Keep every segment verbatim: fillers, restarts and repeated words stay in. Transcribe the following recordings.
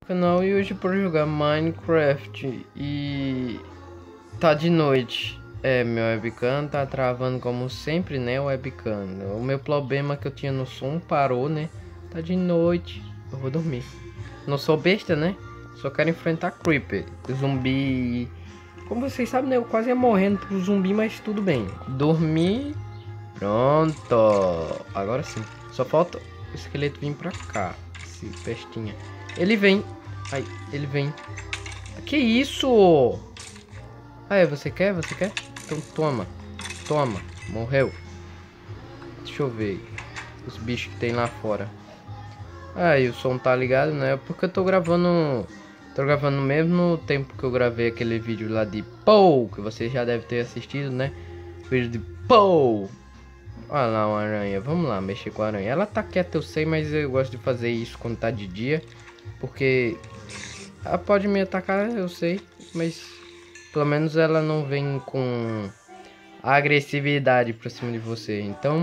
canal e hoje para jogar Minecraft e tá de noite. É, meu webcam tá travando como sempre, né, o webcam. O meu problema que eu tinha no som parou, né? Tá de noite, eu vou dormir. Não sou besta, né? Só quero enfrentar Creeper, zumbi. Como vocês sabem, né, eu quase ia morrendo pro zumbi, mas tudo bem. Dormi. Pronto. Agora sim. Só falta o esqueleto vir pra cá. Esse pestinha. Ele vem. Ai, ele vem. Que isso? Ah, você quer? Você quer? Então toma. Toma. Morreu. Deixa eu ver os bichos que tem lá fora. Ah, e o som tá ligado, né? Porque eu tô gravando... Tô gravando no mesmo tempo que eu gravei aquele vídeo lá de Pou, que você já deve ter assistido, né? Vídeo de Pou. Olha lá uma aranha. Vamos lá mexer com a aranha. Ela tá quieta, eu sei, mas eu gosto de fazer isso quando tá de dia. Porque ela pode me atacar, eu sei, mas pelo menos ela não vem com agressividade pra cima de você. Então,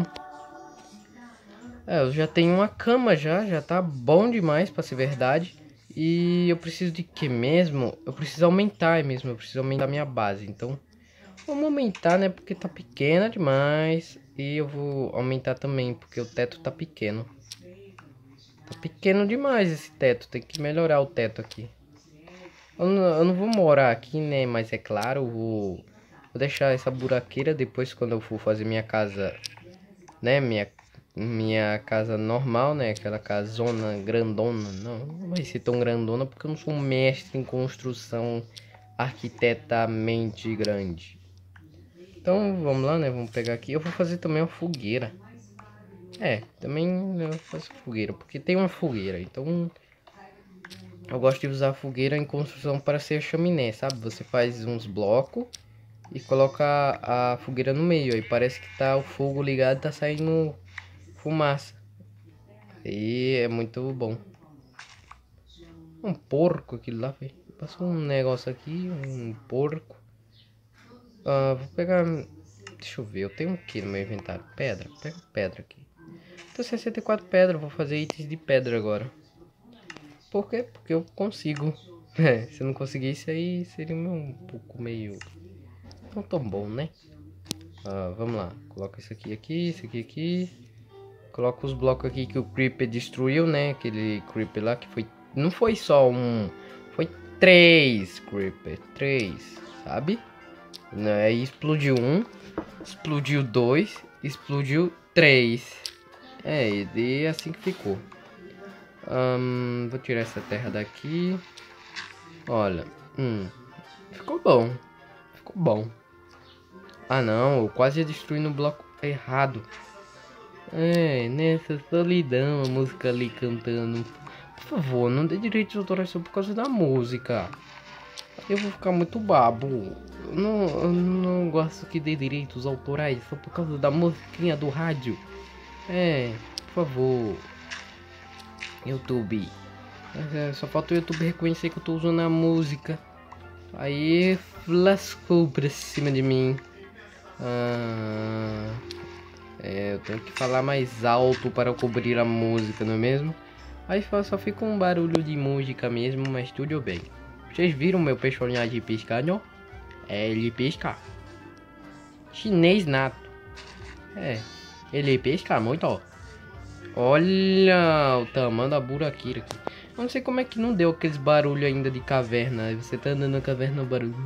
é, eu já tenho uma cama já, já tá bom demais pra ser verdade. E eu preciso de que mesmo? Eu preciso aumentar mesmo, eu preciso aumentar minha base. Então, vamos aumentar, né? Porque tá pequena demais. E eu vou aumentar também, porque o teto tá pequeno. Tá pequeno demais esse teto, tem que melhorar o teto aqui. Eu não, eu não vou morar aqui, né? Mas é claro, eu vou, vou deixar essa buraqueira depois quando eu for fazer minha casa, né? Minha, minha casa normal, né? Aquela casona grandona. Não, não vai ser tão grandona porque eu não sou um mestre em construção arquitetamente grande. Então vamos lá, né? Vamos pegar aqui. Eu vou fazer também uma fogueira. É, também eu faço fogueira, porque tem uma fogueira, então eu gosto de usar a fogueira em construção para ser a chaminé, sabe? Você faz uns blocos e coloca a, a fogueira no meio, aí parece que tá o fogo ligado, tá saindo fumaça. E é muito bom. Um porco aquilo lá, velho. Passou um negócio aqui, um porco. Ah, vou pegar... Deixa eu ver, eu tenho o que no meu inventário? Pedra, pega pedra aqui. Tô sessenta e quatro pedras, vou fazer itens de pedra agora. Por quê? Porque eu consigo. É, se eu não conseguisse aí seria um pouco meio... Não tão bom, né? Ah, vamos lá, coloca isso aqui aqui, isso aqui aqui. Coloca os blocos aqui que o Creeper destruiu, né? Aquele Creeper lá que foi... Não foi só um... Foi três Creeper, três, sabe? Aí explodiu um, explodiu dois, explodiu três. É, e assim que ficou. Hum, vou tirar essa terra daqui. Olha, hum, ficou bom. Ficou bom. Ah não, eu quase ia destruir no bloco errado. É, nessa solidão, a música ali cantando. Por favor, não dê direito de autoração por causa da música. Eu vou ficar muito babo. Eu não, eu não gosto que dê direitos autorais só por causa da musiquinha do rádio. É, por favor. YouTube. É, só falta o YouTube reconhecer que eu tô usando a música. Aí lascou pra cima de mim. Ah, é, eu tenho que falar mais alto para cobrir a música, não é mesmo? Aí só fica um barulho de música mesmo, mas tudo bem. Vocês viram meu personagem piscando? É, ele pisca. Chinês nato. É, ele pisca muito, ó. Olha o tamanho da buraqueira aqui. Eu não sei como é que não deu aqueles barulhos ainda de caverna. Você tá andando na caverna, o barulho...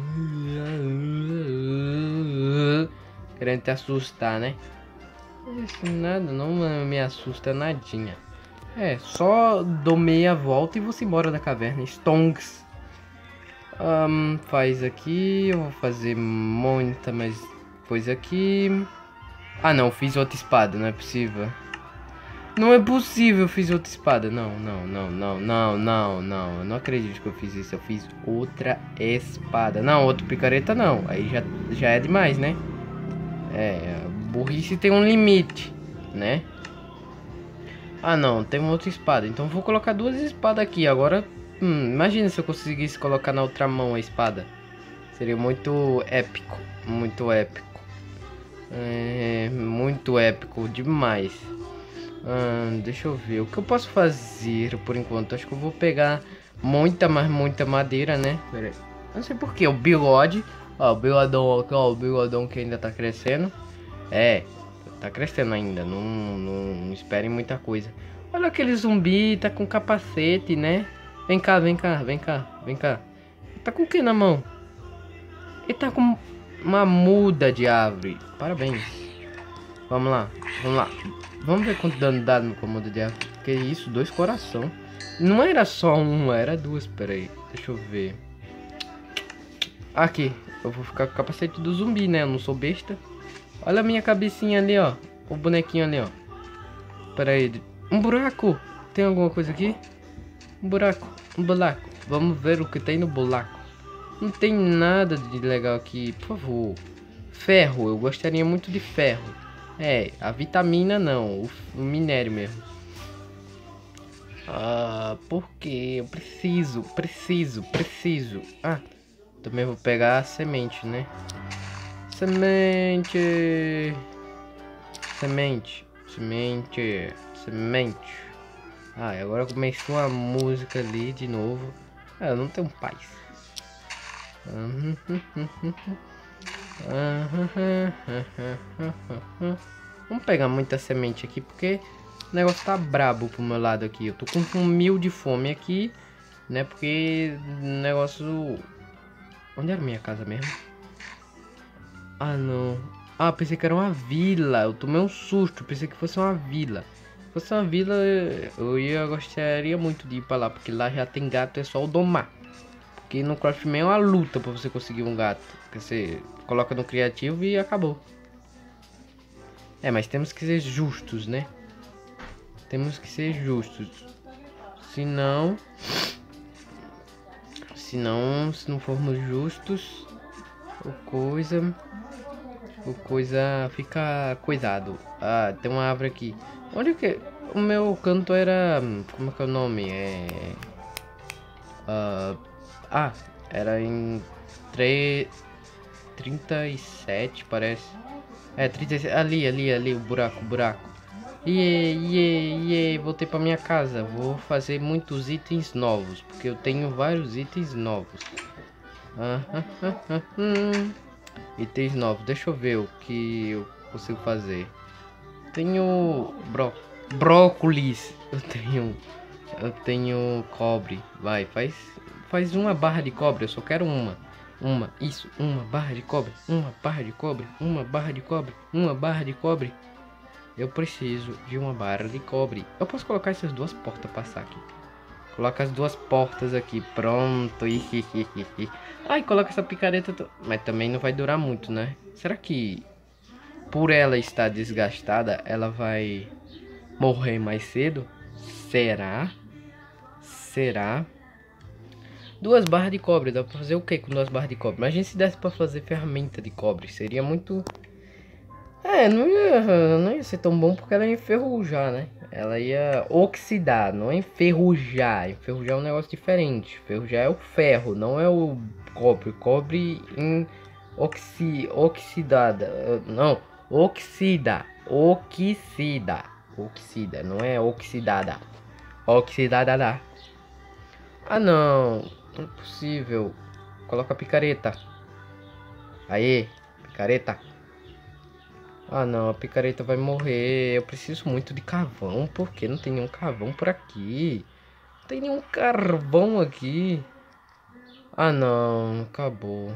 Querendo te assustar, né? Isso nada, não me assusta nadinha. É, só dou meia volta e você embora da caverna. Stonks. Um, faz aqui, eu vou fazer muita mais coisa aqui. Ah não, fiz outra espada, não é possível. Não é possível, eu fiz outra espada. Não, não, não, não, não, não, não. Eu não acredito que eu fiz isso. Eu fiz outra espada. Não, outro picareta não. Aí já, já é demais, né? É, burrice tem um limite, né? Ah não, tem uma outra espada. Então eu vou colocar duas espadas aqui. Agora, hum, imagina se eu conseguisse colocar na outra mão a espada. Seria muito épico. Muito épico. É, muito épico demais. Hum, deixa eu ver o que eu posso fazer por enquanto. Acho que eu vou pegar muita, mas muita madeira, né? Pera aí. Não sei porquê, o bigode. Ó, o bigodão aqui, ó, o bigodão que ainda tá crescendo. É, tá crescendo ainda, não, não, não esperem muita coisa. Olha aquele zumbi, tá com capacete, né? Vem cá, vem cá, vem cá, vem cá. Tá com o que na mão? Ele tá com uma muda de árvore. Parabéns. Vamos lá, vamos lá. Vamos ver quanto dano dá com a muda de árvore. Que isso, dois coração. Não era só uma, era duas, peraí. Deixa eu ver. Aqui, eu vou ficar com o capacete do zumbi, né? Eu não sou besta. Olha a minha cabecinha ali, ó. O bonequinho ali, ó. Pera aí. Um buraco. Tem alguma coisa aqui? Um buraco. Um buraco. Vamos ver o que tem no buraco. Não tem nada de legal aqui. Por favor. Ferro. Eu gostaria muito de ferro. É, a vitamina não. O, o minério mesmo. Ah, por quê? Eu preciso, preciso, preciso. Ah, também vou pegar a semente, né? Semente. Semente. Semente. Semente. Ah, e agora começou a música ali de novo. Ah, eu não tenho paz. Vamos pegar muita semente aqui, porque o negócio tá brabo pro meu lado aqui. Eu tô com um mil de fome aqui, né? Porque o negócio... Onde era minha casa mesmo? Ah, não. Ah, pensei que era uma vila. Eu tomei um susto. Pensei que fosse uma vila. Se fosse uma vila, eu ia gostaria muito de ir pra lá. Porque lá já tem gato, é só o domar. Porque no Craftman é uma luta pra você conseguir um gato. Porque você coloca no criativo e acabou. É, mas temos que ser justos, né? Temos que ser justos. Senão... Senão, se não formos justos, o coisa... O coisa fica coisado. Ah, tem uma árvore aqui. Onde que... O meu canto era... Como é que é o nome? É... Uh, ah, era em... tre... trinta e sete, parece. É, trinta e sete. Ali, ali, ali, o buraco, o buraco. Iê, iê, iê, voltei pra minha casa. Vou fazer muitos itens novos, porque eu tenho vários itens novos. Ah, ah, ah, ah, hum. Itens novos, deixa eu ver o que eu consigo fazer. Tenho bro... brócolis. Eu tenho... Eu tenho cobre. Vai, faz... Faz uma barra de cobre, eu só quero uma. Uma, isso, uma barra de cobre. Uma barra de cobre, uma barra de cobre. Uma barra de cobre. Eu preciso de uma barra de cobre. Eu posso colocar essas duas portas passar aqui. Coloca as duas portas aqui, pronto. Ai, coloca essa picareta. To... Mas também não vai durar muito, né? Será que por ela estar desgastada, ela vai morrer mais cedo? Será? Será? Duas barras de cobre, dá pra fazer o que com duas barras de cobre? Imagina se desse pra fazer ferramenta de cobre, seria muito... É, não ia, não ia ser tão bom porque ela ia enferrujar, né? Ela ia oxidar, não é enferrujar. Enferrujar é um negócio diferente. Enferrujar é o ferro, não é o cobre. Cobre em oxi, oxidada. Não, oxida. Oxida. Oxida, não é oxidada. Oxidada. Ah, não. Não é possível. Coloca a picareta. Aê, picareta. Ah, não, a picareta vai morrer. Eu preciso muito de carvão. Por que não tem nenhum carvão por aqui? Não tem nenhum carvão aqui. Ah, não, acabou.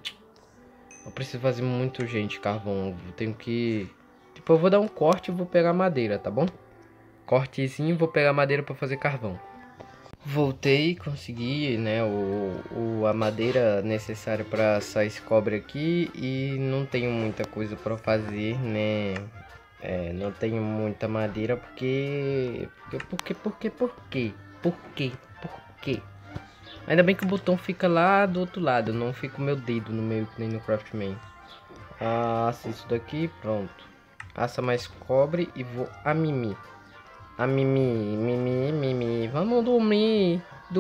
Eu preciso fazer muito, gente, carvão. Eu tenho que... Tipo, eu vou dar um corte e vou pegar madeira, tá bom? Cortezinho e vou pegar madeira pra fazer carvão. Voltei, consegui, né, o, o, a madeira necessária para assar esse cobre aqui. E não tenho muita coisa para fazer, né. É, não tenho muita madeira porque... Porque, porque, porque, porque, porque. Ainda bem que o botão fica lá do outro lado, não fica o meu dedo no meio que nem no Craftman. Assa isso daqui, pronto. Assa mais cobre e vou a mimir. A mimi, mimi, mimi, vamos dormir,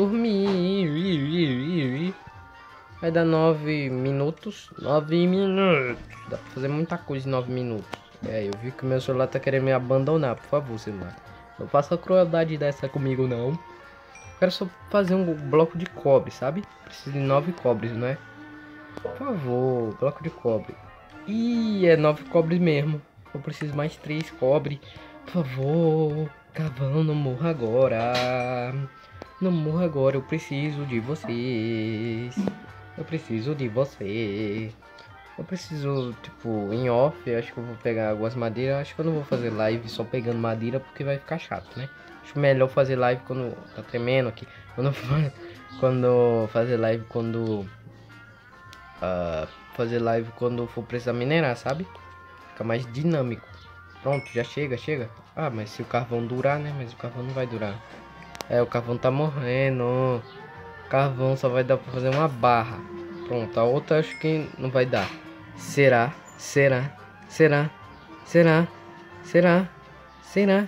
dormir. Vai dar nove minutos, nove minutos. Dá pra fazer muita coisa em nove minutos. É, eu vi que meu celular tá querendo me abandonar, por favor, celular. Não faça crueldade dessa comigo, não. quero só fazer um bloco de cobre, sabe? Preciso de nove cobres, não é? Por favor, bloco de cobre. Ih, é nove cobres mesmo. Eu preciso mais três cobre. Por favor, carvão, não morra agora. Não morra agora, eu preciso de vocês. Eu preciso de vocês. Eu preciso, tipo, em off, acho que eu vou pegar algumas madeiras. Acho que eu não vou fazer live só pegando madeira porque vai ficar chato, né? Acho melhor fazer live quando tá tremendo aqui. Quando, quando fazer live quando... Uh, fazer live quando for precisar minerar, sabe? Fica mais dinâmico. Pronto, já chega, chega. Ah, mas se o carvão durar, né? Mas o carvão não vai durar. É, o carvão tá morrendo. O carvão só vai dar pra fazer uma barra. Pronto, a outra acho que não vai dar. Será? Será? Será? Será? Será? Será?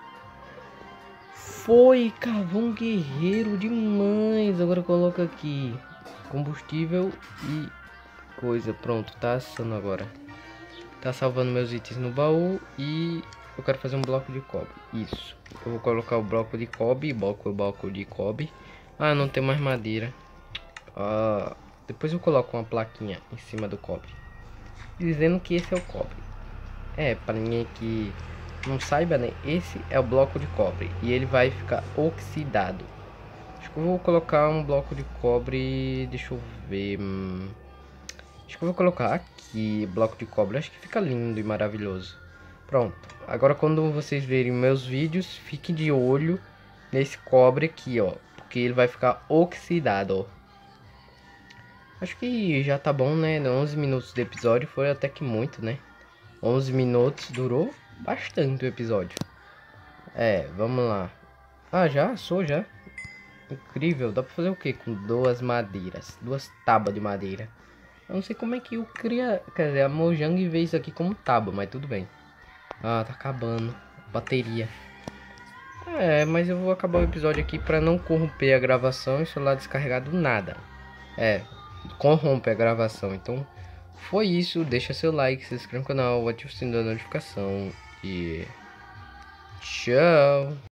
Foi, carvão guerreiro demais. Agora coloca aqui combustível e coisa. Pronto, tá assando agora. Tá salvando meus itens no baú e eu quero fazer um bloco de cobre. Isso. Eu vou colocar o bloco de cobre, bloco o bloco de cobre. Ah, não tem mais madeira. Ah, depois eu coloco uma plaquinha em cima do cobre, dizendo que esse é o cobre. É, para ninguém que não saiba, né? Esse é o bloco de cobre e ele vai ficar oxidado. Acho que eu vou colocar um bloco de cobre. Deixa eu ver. Hum, acho que eu vou colocar aqui bloco de cobre. Acho que fica lindo e maravilhoso. Pronto. Agora quando vocês verem meus vídeos, fiquem de olho nesse cobre aqui, ó, porque ele vai ficar oxidado, ó. Acho que já tá bom, né? onze minutos de episódio foi até que muito, né? onze minutos durou bastante o episódio. É, vamos lá. Ah, já? Sou já? Incrível. Dá pra fazer o que com duas madeiras? Duas tábuas de madeira. Eu não sei como é que eu cria... Quer dizer, a Mojang vê isso aqui como tábua, mas tudo bem. Ah, tá acabando. Bateria. É, mas eu vou acabar o episódio aqui pra não corromper a gravação e o celular descarregar do nada. É, corrompe a gravação. Então, foi isso. Deixa seu like, se inscreve no canal, ativa o sininho da notificação e... tchau!